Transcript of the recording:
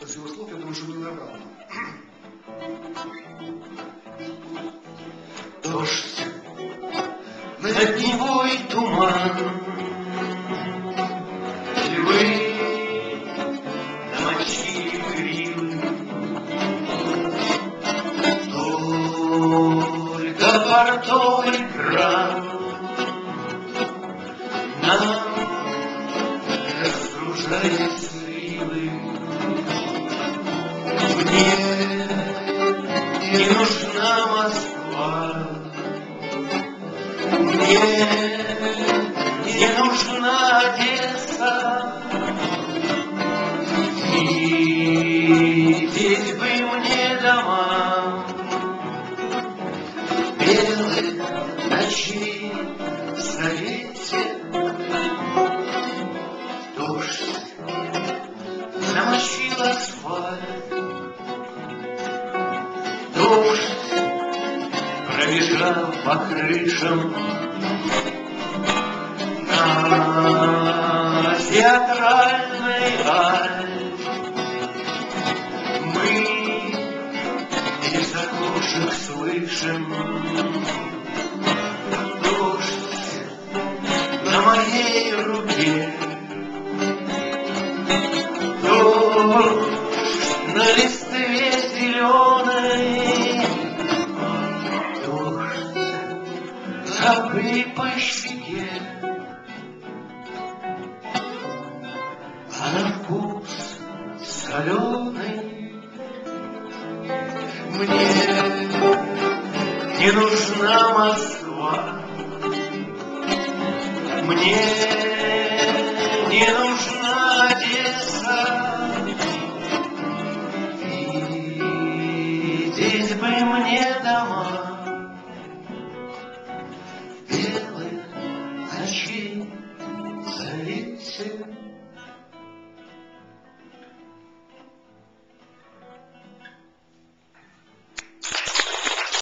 Из его слов, я думаю, что не набрал. Дождь, над Невой туман, львы намочили гривы, только портовый кран нам разгружает сливы. Мне не нужна Москва, мне не нужна Одесса, видеть бы мне дома белых ночей в Совете. Дождь намочил асфальт, дождь пробежал по крышам на театральной алле. Мы из окошек слышим дождь на моей руке, дождь на листве зеленой, дождь капли по щеке, а на вкус соленый. Мне не нужна Москва, мне не нужна Одесса, видеть бы мне дома